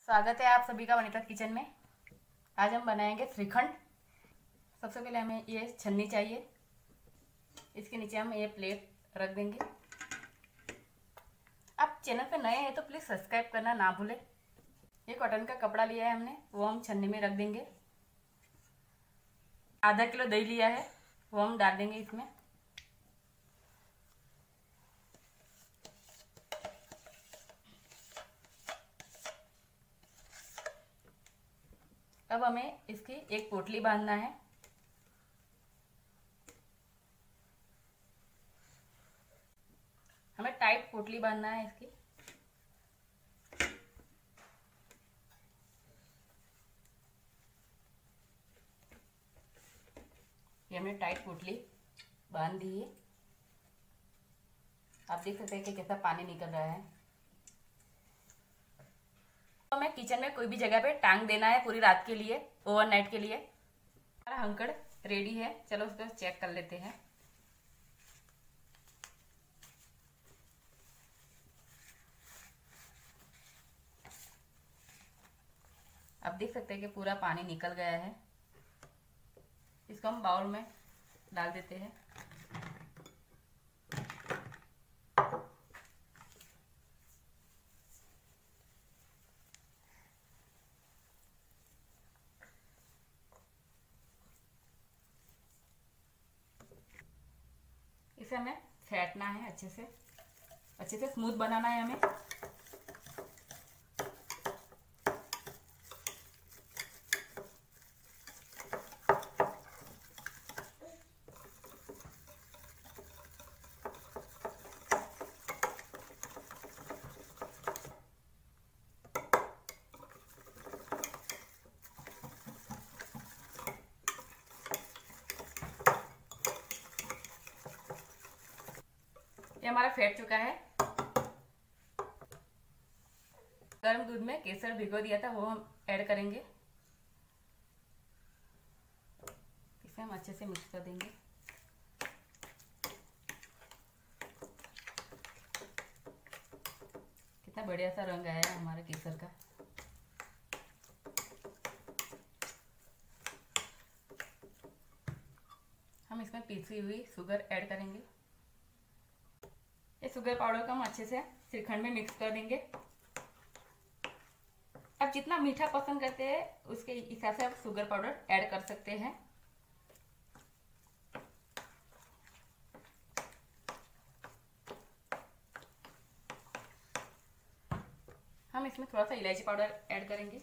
स्वागत है आप सभी का वनिता किचन में। आज हम बनाएंगे श्रीखंड। सबसे पहले हमें ये छन्नी चाहिए। इसके नीचे हम ये प्लेट रख देंगे। आप चैनल पे नए हैं तो प्लीज़ सब्सक्राइब करना ना भूलें। ये कॉटन का कपड़ा लिया है हमने, वो हम छन्नी में रख देंगे। आधा किलो दही लिया है, वो हम डाल देंगे इसमें। अब हमें इसकी एक पोटली बांधना है। हमें टाइट पोटली बांधना है इसकी। ये हमने टाइट पोटली बांध दी है। आप देख सकते हैं कि कैसा पानी निकल रहा है। हमें किचन में कोई भी जगह पे टांग देना है पूरी रात के लिए, ओवरनाइट के लिए। हमारा हंकड़ रेडी है, चलो उसको चेक कर लेते हैं। आप देख सकते हैं कि पूरा पानी निकल गया है। इसको हम बाउल में डाल देते हैं। इसे हमें फेंटना है, अच्छे से स्मूथ बनाना है हमें। ये हमारा फेंट चुका है। गर्म दूध में केसर भिगो दिया था, वो हम ऐड करेंगे। इसे हम अच्छे से मिक्स कर देंगे। कितना बढ़िया सा रंग आया है हमारे केसर का। हम इसमें पीसी हुई शुगर ऐड करेंगे। इस शुगर पाउडर को हम अच्छे से श्रीखंड में मिक्स कर देंगे। आप जितना मीठा पसंद करते हैं उसके हिसाब से आप शुगर पाउडर ऐड कर सकते हैं। हम इसमें थोड़ा सा इलायची पाउडर ऐड करेंगे।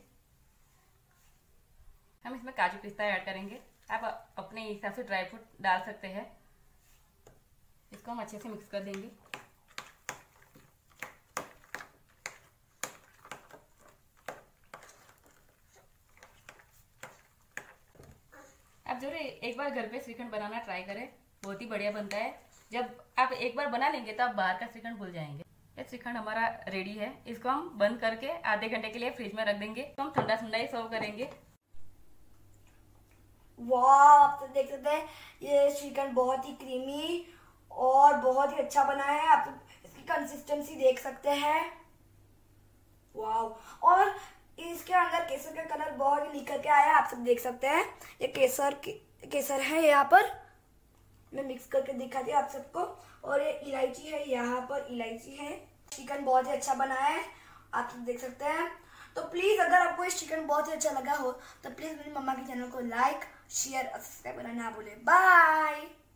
हम इसमें काजू पिस्ता ऐड करेंगे। आप अपने हिसाब से ड्राई फ्रूट डाल सकते हैं। इसको हम अच्छे से मिक्स कर देंगे। आप जरूर एक बार घर पे श्रीखंड बनाना ट्राई करें, बहुत ही बढ़िया बनता है। जब आप एक बार बना लेंगे तो आप बाहर का श्रीखंड भूल जाएंगे। ये श्रीखंड हमारा रेडी है। इसको हम बंद करके आधे घंटे के लिए फ्रिज में रख देंगे। तो हम ठंडा ठंडा ही सर्व करेंगे। वाह, आप तो देख सकते हैं ये श्रीखंड बहुत ही क्रीमी और बहुत ही अच्छा बना है। आप इसकी कंसिस्टेंसी देख सकते हैं। वाह, और इसके अंदर केसर का कलर बहुत ही निकल के आया है, आप सब देख सकते हैं। ये केसर है यहाँ पर, मैं मिक्स करके दिखाती हूँ आप सबको। और ये इलायची है, यहाँ पर इलायची है। चिकन बहुत ही अच्छा बना है, आप सब देख सकते हैं। तो प्लीज अगर आपको ये चिकन बहुत ही अच्छा लगा हो तो प्लीज मेरी मम्मा के चैनल को लाइक, शेयर और सब्सक्राइब करना ना भूलें। बाय।